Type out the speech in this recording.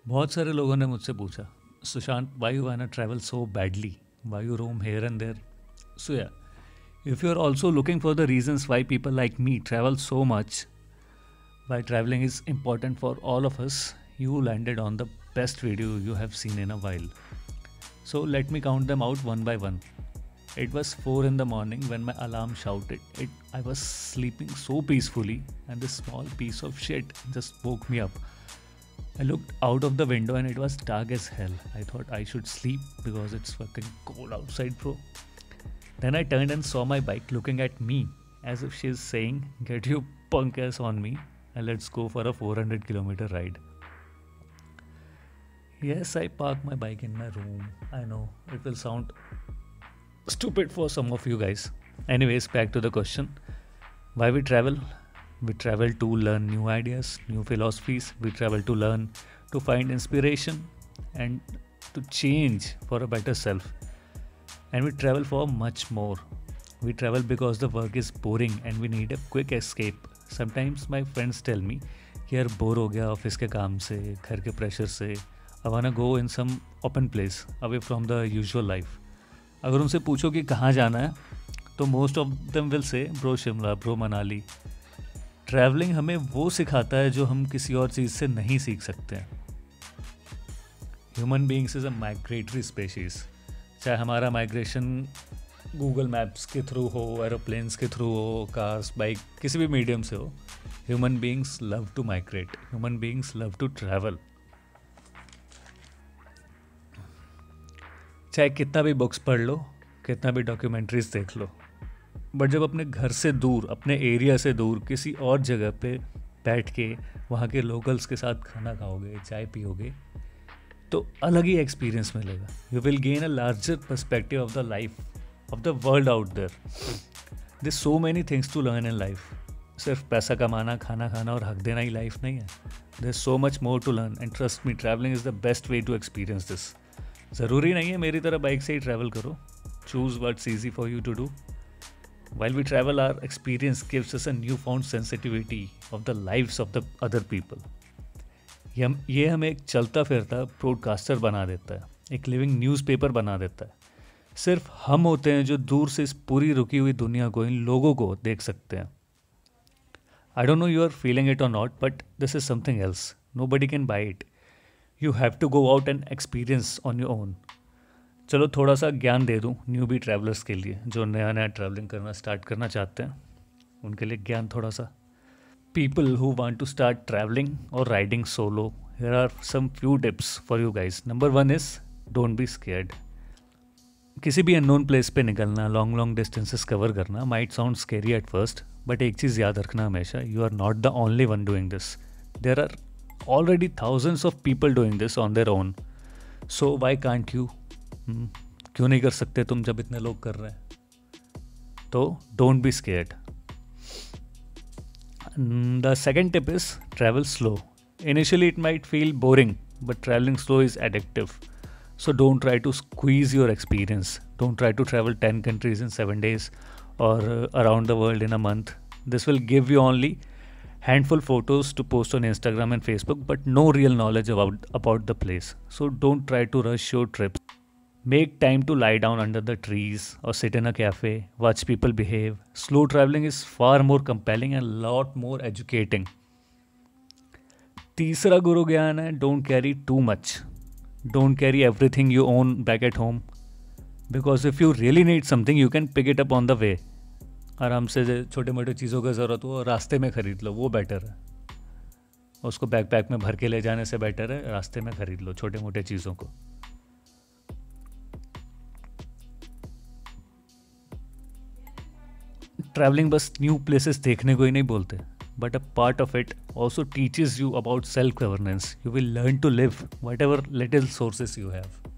बहुत सारे लोगों ने मुझसे पूछा, Sushant, why you wanna travel so badly? Why you roam here and there? So yeah, if you're also looking for the reasons why people like me travel so much, why traveling is important for all of us, you landed on the best video you have seen in a while. So let me count them out one by one. It was 4 in the morning when my alarm shouted. I was sleeping so peacefully, and this small piece of shit just woke me up. I looked out of the window and it was dark as hell. I thought I should sleep because it's fucking cold outside, bro. Then I turned and saw my bike looking at me as if she's saying, "Get your punk ass on me and let's go for a 400-kilometer ride." Yes, I parked my bike in my room. I know it will sound stupid for some of you guys. Anyways, back to the question. Why we travel? We travel to learn new ideas, new philosophies. We travel to learn, to find inspiration, and to change for a better self. And we travel for much more. We travel because the work is boring and we need a quick escape. Sometimes my friends tell me, यार bore हो गया office के काम से, घर के pressure से, I wanna go in some open place away from the usual life. अगर उनसे पूछो कि कहाँ जाना है, तो most of them will say bro Shimla, bro Manali. Travelling हमें वो सिखाता है जो हम किसी और चीज़ से नहीं सीख सकते हैं. Human beings is a migratory species. चाहे हमारा माइग्रेशन गूगल मैप्स के थ्रू हो, एरोप्लेन्स के थ्रू हो, कार्स, बाइक, किसी भी मीडियम से हो, human beings love to migrate. Human beings love to travel. चाहे कितना भी बुक्स पढ़ लो, कितना भी डॉक्यूमेंट्रीज देख लो, बट जब अपने घर से दूर, अपने एरिया से दूर किसी और जगह पे बैठ के वहाँ के लोकल्स के साथ खाना खाओगे, चाय पियोगे, तो अलग ही एक्सपीरियंस मिलेगा. You will gain a larger perspective of the life, of the world out there. There so many things to learn in life. सिर्फ पैसा कमाना, खाना खाना और हक देना ही लाइफ नहीं है. There so much more to learn and trust me, travelling is the best way to experience this. ज़रूरी नहीं है मेरी तरह बाइक से ही ट्रैवल करो. Choose what's easy for you to do. While we travel, our experience gives us a newfound sensitivity of the lives of the other people. ये हमें एक चलता फिरता ब्रॉडकास्टर बना देता है, एक लिविंग न्यूज़पेपर बना देता है. सिर्फ हम होते हैं जो दूर से इस पूरी रुकी हुई दुनिया को, इन लोगों को देख सकते हैं. I don't know you are feeling it or not, but this is something else. Nobody can buy it. You have to go out and experience on your own. चलो थोड़ा सा ज्ञान दे दूँ न्यू बी ट्रैवलर्स के लिए, जो नया नया ट्रैवलिंग करना स्टार्ट करना चाहते हैं, उनके लिए ज्ञान थोड़ा सा. People who want to start travelling और riding solo, here are some few tips for you guys. Number 1 is don't be scared. किसी भी अननोन प्लेस पे निकलना, लॉन्ग डिस्टेंसेस कवर करना might sound scary at first, but एक चीज़ याद रखना हमेशा, you are not the only one doing this. There are already thousands of people doing this on their own. So why can't you? क्यों नहीं कर सकते तुम जब इतने लोग कर रहे हैं? तो don't be scared. The second tip is travel slow. Initially it might feel boring, but travelling slow is addictive. So don't try to squeeze your experience. Don't try to travel 10 countries in 7 days or around the world in a month. This will give you only handful photos to post on Instagram and Facebook, but no real knowledge about the place. So don't try to rush your trips. Make time to lie down under the trees or sit in a cafe, watch people behave. Slow traveling is far more compelling and lot more educating. तीसरा गुरु ज्ञान है, don't carry too much. Don't carry everything you own back at home. Because if you really need something, you can pick it up on the way. आराम से छोटे मोटे चीज़ों का ज़रूरत हो, रास्ते में ख़रीद लो, वो बेटर है. उसको बैकपैक में भर के ले जाने से बेटर है रास्ते में ख़रीद लो छोटे मोटे चीज़ों को. ट्रैवलिंग बस न्यू प्लेसेस देखने को ही नहीं बोलते, but a part of it also teaches you about self governance. You will learn to live whatever little sources you have.